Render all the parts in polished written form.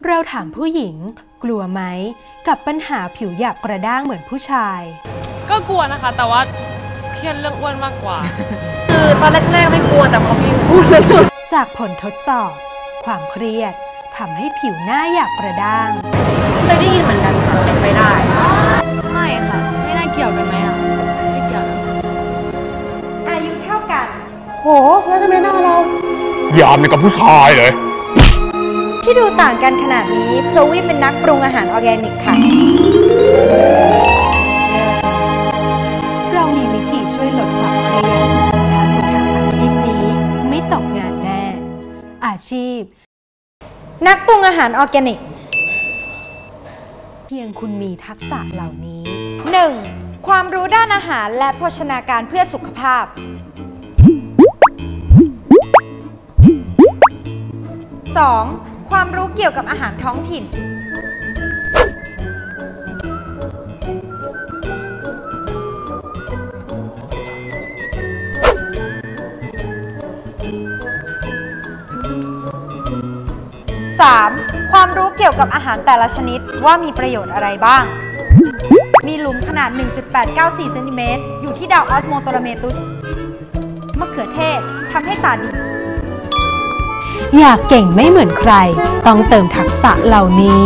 เราถามผู้หญิงกลัวไหมกับปัญหาผิวหยาบกระด้างเหมือนผู้ชายก็กลัวนะคะแต่ว่าเครียดเรื่องอ้วนมากกว่าคือตอนแรกๆไม่กลัวแต่พอพี่พูดจากผลทดสอบความเครียดทำให้ผิวหน้าหยาบกระด้างเคยได้ยินเหมือนกันค่ะเป็นไปได้ไม่ค่ะไม่น่าเกี่ยวกันไหมอ่ะไม่เกี่ยวนะอายุเท่ากันโหแล้วทำไมหน้าเราหยาบเนี่ยกับผู้ชายเลยที่ดูต่างกันขนาดนี้เพราะวิเป็นนักปรุงอาหารออร์แกนิกค่ะเรามีวิธีช่วยลดความเครียดถ้าคุณทำอาชีพนี้ไม่ตกงานแน่อาชีพนักปรุงอาหารออร์แกนิกเพียงคุณมีทักษะเหล่านี้ 1. ความรู้ด้านอาหารและโภชนาการเพื่อสุขภาพ 2. ความรู้เกี่ยวกับอาหารท้องถิ่น 3. ความรู้เกี่ยวกับอาหารแต่ละชนิดว่ามีประโยชน์อะไรบ้างมีหลุมขนาด 1.894 เซนติเมตรอยู่ที่ดาวออสโมโตราเมตุสมะเขือเทศทำให้ตาดีอยากเก่งไม่เหมือนใครต้องเติมทักษะเหล่านี้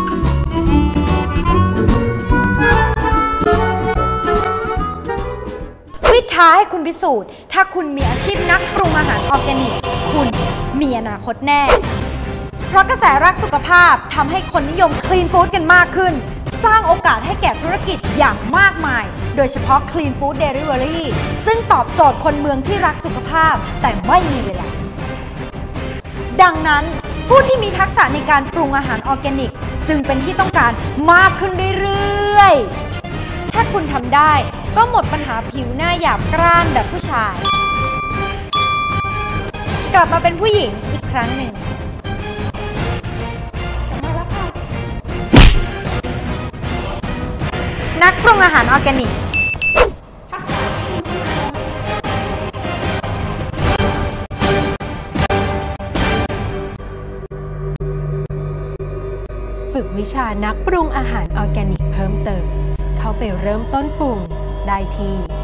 วิท้าให้คุณพิสูจน์ถ้าคุณมีอาชีพนักปรุงอาหารออร์แกนิกคุณมีอนาคตแน่เพราะกระแสรักสุขภาพทำให้คนนิยมคลีนฟู้ดกันมากขึ้นสร้างโอกาสให้แก่ธุรกิจอย่างมากมายโดยเฉพาะ Clean Food Delivery ซึ่งตอบโจทย์คนเมืองที่รักสุขภาพแต่ไม่มีเวลาดังนั้นผู้ที่มีทักษะในการปรุงอาหารออร์แกนิกจึงเป็นที่ต้องการมากขึ้นเรื่อยๆถ้าคุณทำได้ก็หมดปัญหาผิวหน้าหยาบกร้านแบบผู้ชายกลับมาเป็นผู้หญิงอีกครั้งหนึ่งนักปรุงอาหารออร์แกนิกฝึกวิชานักปรุงอาหารออร์แกนิกเพิ่มเติมเข้าไปเริ่มต้นปรุงได้ที่